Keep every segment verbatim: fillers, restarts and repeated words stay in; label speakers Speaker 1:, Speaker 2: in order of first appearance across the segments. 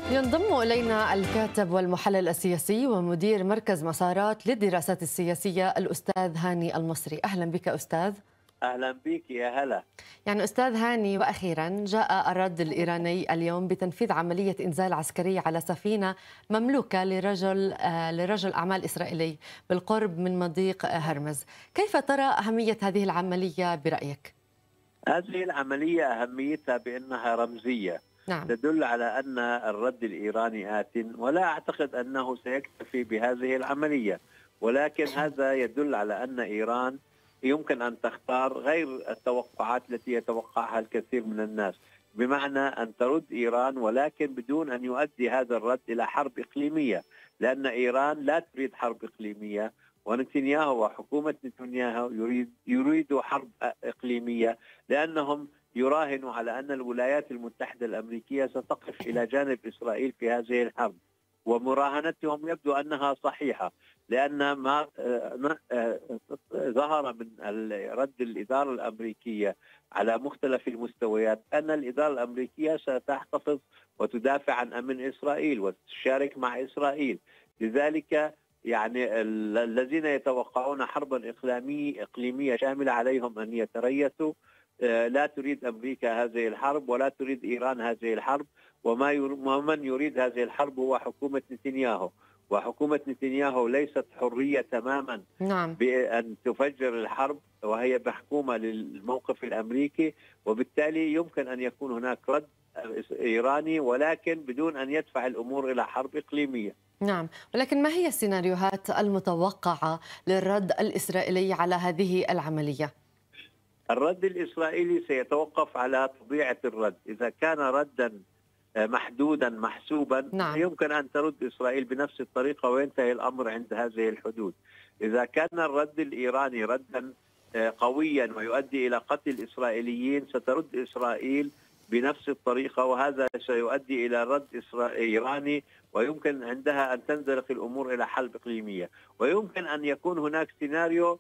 Speaker 1: ينضم إلينا الكاتب والمحلل السياسي ومدير مركز مسارات للدراسات السياسية الأستاذ هاني المصري. أهلا بك أستاذ.
Speaker 2: أهلا بك يا هلا.
Speaker 1: يعني أستاذ هاني، وأخيرا جاء الرد الإيراني اليوم بتنفيذ عملية إنزال عسكري على سفينة مملوكة لرجل آه لرجل أعمال إسرائيلي بالقرب من مضيق هرمز. كيف ترى أهمية هذه العملية برأيك؟
Speaker 2: هذه العملية أهميتها بأنها رمزية،
Speaker 1: نعم.
Speaker 2: تدل على أن الرد الإيراني آت، ولا أعتقد أنه سيكتفي بهذه العملية، ولكن هذا يدل على أن إيران يمكن أن تختار غير التوقعات التي يتوقعها الكثير من الناس، بمعنى أن ترد إيران ولكن بدون أن يؤدي هذا الرد إلى حرب إقليمية، لأن إيران لا تريد حرب إقليمية، ونتنياهو وحكومة نتنياهو يريد يريدوا حرب إقليمية، لأنهم يراهنوا على أن الولايات المتحدة الأمريكية ستقف إلى جانب إسرائيل في هذه الحرب، ومراهنتهم يبدو أنها صحيحة، لأن ما ظهر من رد الإدارة الأمريكية على مختلف المستويات أن الإدارة الأمريكية ستحتفظ وتدافع عن أمن إسرائيل وتشارك مع إسرائيل. لذلك يعني الذين يتوقعون حربا إقليمية إقليمية شاملة عليهم أن يتريثوا. لا تريد أمريكا هذه الحرب ولا تريد إيران هذه الحرب، وما ومن يريد هذه الحرب هو حكومة نتنياهو، وحكومة نتنياهو ليست حرية تماما
Speaker 1: نعم.
Speaker 2: بأن تفجر الحرب، وهي محكومة للموقف الأمريكي، وبالتالي يمكن أن يكون هناك رد إيراني ولكن بدون أن يدفع الأمور إلى حرب إقليمية.
Speaker 1: نعم، ولكن ما هي السيناريوهات المتوقعة للرد الإسرائيلي على هذه العملية؟
Speaker 2: الرد الإسرائيلي سيتوقف على طبيعة الرد. إذا كان ردا محدودا محسوبا
Speaker 1: نعم.
Speaker 2: يمكن أن ترد إسرائيل بنفس الطريقة وينتهي الأمر عند هذه الحدود. إذا كان الرد الإيراني ردا قويا ويؤدي إلى قتل الإسرائيليين سترد إسرائيل بنفس الطريقة، وهذا سيؤدي إلى رد إيراني، ويمكن عندها أن تنزلق الأمور إلى حرب إقليمية. ويمكن أن يكون هناك سيناريو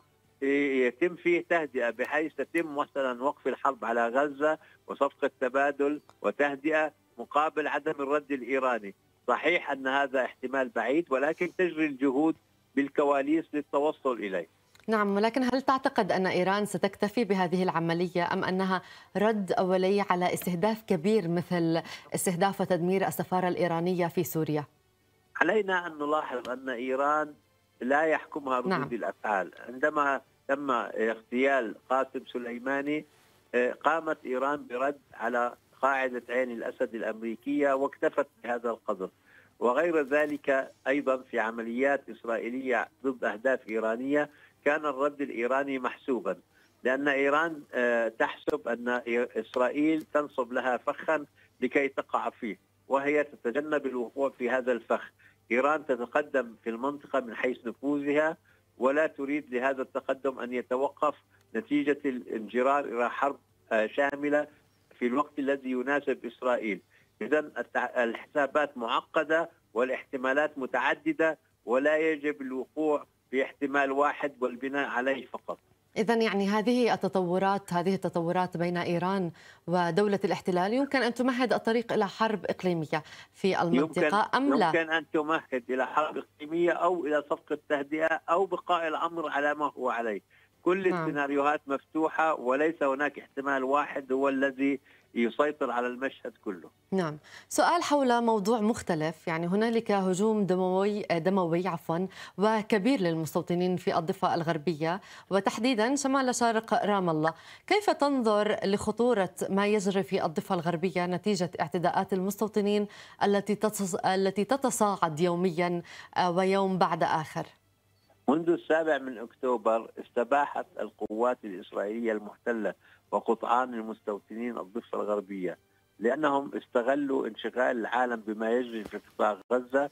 Speaker 2: يتم فيه تهدئة، بحيث تتم مثلا وقف الحرب على غزة وصفقة تبادل وتهدئة مقابل عدم الرد الإيراني. صحيح أن هذا احتمال بعيد، ولكن تجري الجهود بالكواليس للتوصل إليه.
Speaker 1: نعم، ولكن هل تعتقد أن إيران ستكتفي بهذه العملية أم أنها رد أولي على استهداف كبير مثل استهداف وتدمير السفارة الإيرانية في سوريا؟
Speaker 2: علينا أن نلاحظ أن إيران لا يحكمها ردود
Speaker 1: نعم.
Speaker 2: الأفعال. عندما تم اغتيال قاسم سليماني قامت إيران برد على قاعدة عين الأسد الأمريكية واكتفت بهذا القدر، وغير ذلك أيضا في عمليات إسرائيلية ضد أهداف إيرانية كان الرد الإيراني محسوبا، لأن إيران تحسب أن إسرائيل تنصب لها فخا لكي تقع فيه، وهي تتجنب الوقوع في هذا الفخ. إيران تتقدم في المنطقة من حيث نفوذها، ولا تريد لهذا التقدم أن يتوقف نتيجة الانجرار إلى حرب شاملة في الوقت الذي يناسب إسرائيل. إذن الحسابات معقدة والاحتمالات متعددة، ولا يجب الوقوع في احتمال واحد والبناء عليه فقط.
Speaker 1: إذن يعني هذه التطورات هذه التطورات بين إيران ودولة الاحتلال يمكن أن تمهد الطريق إلى حرب إقليمية في المنطقة
Speaker 2: يمكن
Speaker 1: أم لا؟
Speaker 2: يمكن أن تمهد إلى حرب إقليمية أو إلى صفقة تهدئة أو بقاء الأمر على ما هو عليه. كل
Speaker 1: نعم.
Speaker 2: السيناريوهات مفتوحة، وليس هناك احتمال واحد هو الذي يسيطر على المشهد كله.
Speaker 1: نعم. سؤال حول موضوع مختلف، يعني هنالك هجوم دموي دموي عفوا وكبير للمستوطنين في الضفة الغربية وتحديدا شمال شرق رام الله. كيف تنظر لخطورة ما يجري في الضفة الغربية نتيجة اعتداءات المستوطنين التي التي تتصاعد يوميا ويوم بعد آخر؟
Speaker 2: منذ السابع من أكتوبر استباحت القوات الإسرائيلية المحتلة وقطعان المستوطنين الضفة الغربية، لأنهم استغلوا انشغال العالم بما يجري في قطاع غزة،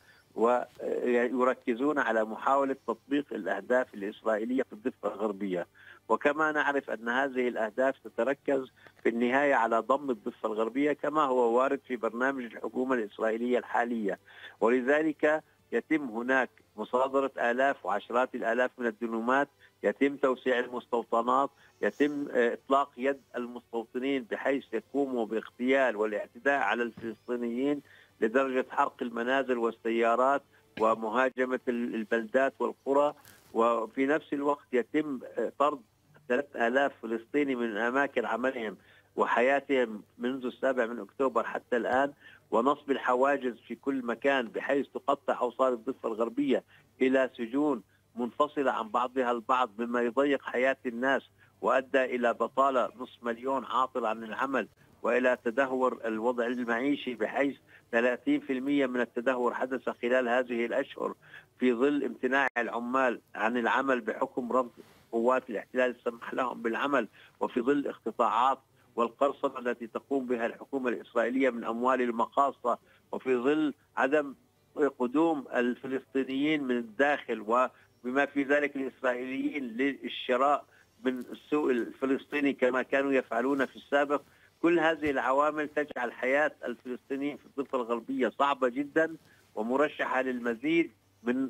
Speaker 2: ويركزون على محاولة تطبيق الأهداف الإسرائيلية في الضفة الغربية. وكما نعرف أن هذه الأهداف تتركز في النهاية على ضم الضفة الغربية كما هو وارد في برنامج الحكومة الإسرائيلية الحالية، ولذلك يتم هناك مصادرة آلاف وعشرات الآلاف من الدنومات، يتم توسيع المستوطنات، يتم إطلاق يد المستوطنين بحيث يقوموا باغتيال والاعتداء على الفلسطينيين لدرجة حرق المنازل والسيارات ومهاجمة البلدات والقرى، وفي نفس الوقت يتم طرد ثلاثة آلاف فلسطيني من أماكن عملهم وحياتهم منذ السابع من أكتوبر حتى الآن، ونصب الحواجز في كل مكان بحيث تقطع أوصال الضفة الغربية إلى سجون منفصلة عن بعضها البعض، مما يضيق حياة الناس وأدى إلى بطالة نصف مليون عاطل عن العمل، وإلى تدهور الوضع المعيشي بحيث ثلاثين بالمئة من التدهور حدث خلال هذه الأشهر في ظل امتناع العمال عن العمل بحكم رفض قوات الاحتلال السمح لهم بالعمل، وفي ظل اقتطاعات والقرصنة التي تقوم بها الحكومة الإسرائيلية من أموال المقاصة، وفي ظل عدم قدوم الفلسطينيين من الداخل وبما في ذلك الإسرائيليين للشراء من السوق الفلسطيني كما كانوا يفعلون في السابق. كل هذه العوامل تجعل حياة الفلسطينيين في الضفة الغربية صعبة جدا ومرشحة للمزيد من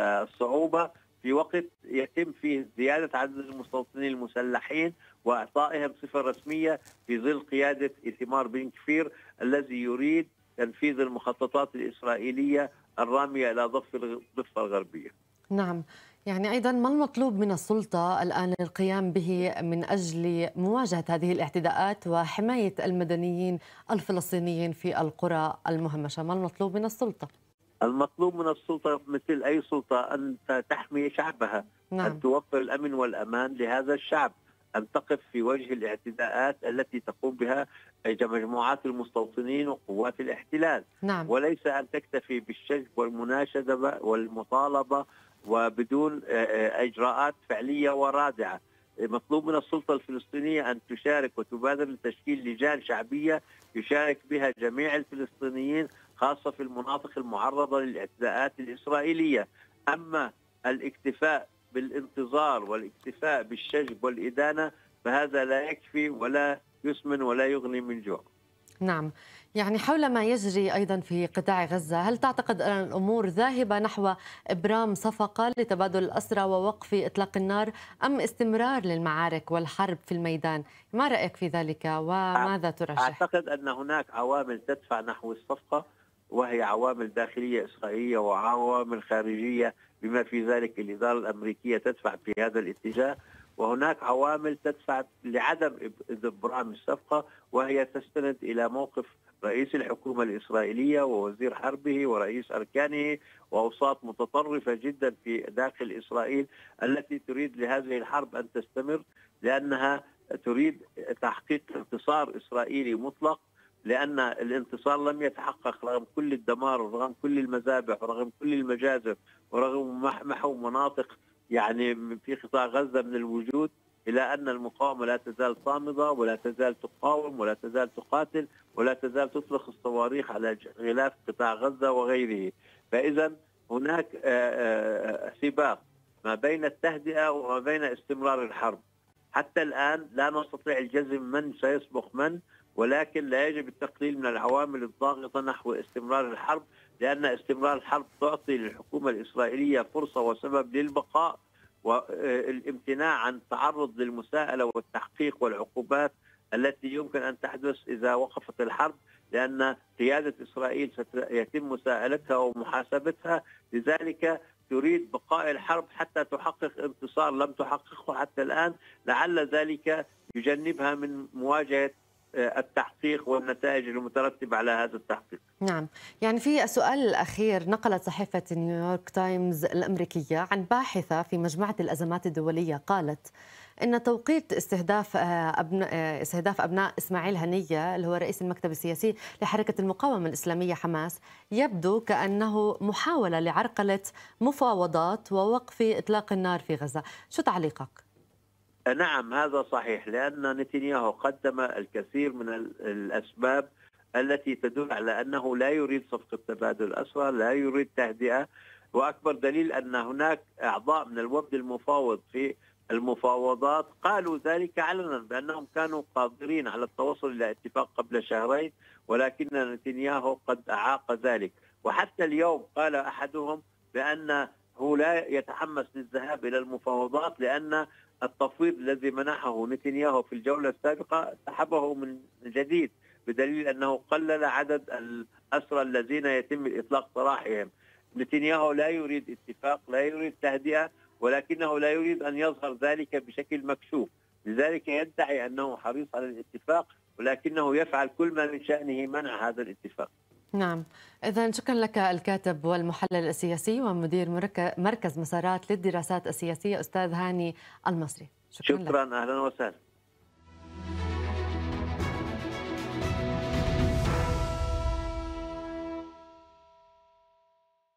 Speaker 2: الصعوبة في وقت يتم فيه زيادة عدد المستوطنين المسلحين وإعطائهم صفة رسمية في ظل قيادة إيتمار بن كفير الذي يريد تنفيذ المخططات الإسرائيلية الرامية إلى الضفة الغربية.
Speaker 1: نعم، يعني أيضا ما المطلوب من السلطة الآن القيام به من أجل مواجهة هذه الاعتداءات وحماية المدنيين الفلسطينيين في القرى المهمشة؟ ما المطلوب من السلطة؟
Speaker 2: المطلوب من السلطة مثل أي سلطة أن تحمي شعبها. نعم. أن توفر الأمن والأمان لهذا الشعب، أن تقف في وجه الاعتداءات التي تقوم بها مجموعات المستوطنين وقوات الاحتلال. نعم. وليس أن تكتفي بالشجب والمناشدة والمطالبة وبدون إجراءات فعلية ورادعة. مطلوب من السلطة الفلسطينية أن تشارك وتبادر لتشكيل لجان شعبية يشارك بها جميع الفلسطينيين، خاصة في المناطق المعرضة للاعتداءات الإسرائيلية. أما الاكتفاء بالانتظار والاكتفاء بالشجب والإدانة فهذا لا يكفي ولا يسمن ولا يغني من جوع.
Speaker 1: نعم، يعني حول ما يجري أيضا في قطاع غزة، هل تعتقد أن الأمور ذاهبة نحو إبرام صفقة لتبادل الأسرى ووقف إطلاق النار، أم استمرار للمعارك والحرب في الميدان؟ ما رأيك في ذلك وماذا ترشح؟
Speaker 2: أعتقد أن هناك عوامل تدفع نحو الصفقة، وهي عوامل داخلية إسرائيلية وعوامل خارجية بما في ذلك الإدارة الأمريكية تدفع في هذا الاتجاه، وهناك عوامل تدفع لعدم إبرام الصفقة، وهي تستند إلى موقف رئيس الحكومة الإسرائيلية ووزير حربه ورئيس أركانه وأوساط متطرفة جدا في داخل إسرائيل التي تريد لهذه الحرب أن تستمر، لأنها تريد تحقيق انتصار إسرائيلي مطلق، لأن الانتصار لم يتحقق رغم كل الدمار ورغم كل المذابح ورغم كل المجازر ورغم محو مناطق يعني في قطاع غزة من الوجود، إلى أن المقاومة لا تزال صامدة ولا تزال تقاوم ولا تزال تقاتل ولا تزال تطلق الصواريخ على غلاف قطاع غزة وغيره. فإذا هناك سباق ما بين التهدئة وما بين استمرار الحرب. حتى الآن لا نستطيع الجزم من سيسبق من، ولكن لا يجب التقليل من العوامل الضاغطة نحو استمرار الحرب، لأن استمرار الحرب تعطي للحكومة الإسرائيلية فرصة وسبب للبقاء والامتناع عن التعرض للمساءلة والتحقيق والعقوبات التي يمكن أن تحدث إذا وقفت الحرب، لأن قيادة إسرائيل سيتم مساءلتها ومحاسبتها، لذلك تريد بقاء الحرب حتى تحقق انتصار لم تحققه حتى الآن، لعل ذلك يجنبها من مواجهة التحقيق والنتائج المترتبة على هذا التحقيق.
Speaker 1: نعم، يعني في السؤال الأخير، نقلت صحيفة نيويورك تايمز الأمريكية عن باحثة في مجموعة الأزمات الدولية قالت إن توقيت استهداف أبناء استهداف أبناء إسماعيل هنية اللي هو رئيس المكتب السياسي لحركة المقاومة الإسلامية حماس يبدو كأنه محاولة لعرقلة مفاوضات ووقف إطلاق النار في غزة. شو تعليقك؟
Speaker 2: نعم، هذا صحيح، لأن نتنياهو قدم الكثير من الأسباب التي تدل على أنه لا يريد صفقة تبادل الأسرى، لا يريد تهدئة، وأكبر دليل أن هناك أعضاء من الوفد المفاوض في المفاوضات قالوا ذلك علنا بأنهم كانوا قادرين على التوصل إلى اتفاق قبل شهرين، ولكن نتنياهو قد أعاق ذلك. وحتى اليوم قال أحدهم بأنه لا يتحمس للذهاب إلى المفاوضات لأن التفويض الذي منحه نتنياهو في الجولة السابقة سحبه من جديد، بدليل أنه قلل عدد الأسرى الذين يتم إطلاق سراحهم. نتنياهو لا يريد اتفاق، لا يريد تهدئة، ولكنه لا يريد أن يظهر ذلك بشكل مكشوف، لذلك يدعي أنه حريص على الاتفاق، ولكنه يفعل كل ما من شأنه منع هذا الاتفاق.
Speaker 1: نعم، إذا شكرا لك الكاتب والمحلل السياسي ومدير مركز مسارات للدراسات السياسية أستاذ هاني المصري.
Speaker 2: شكرا, شكرا أهلا وسهلا.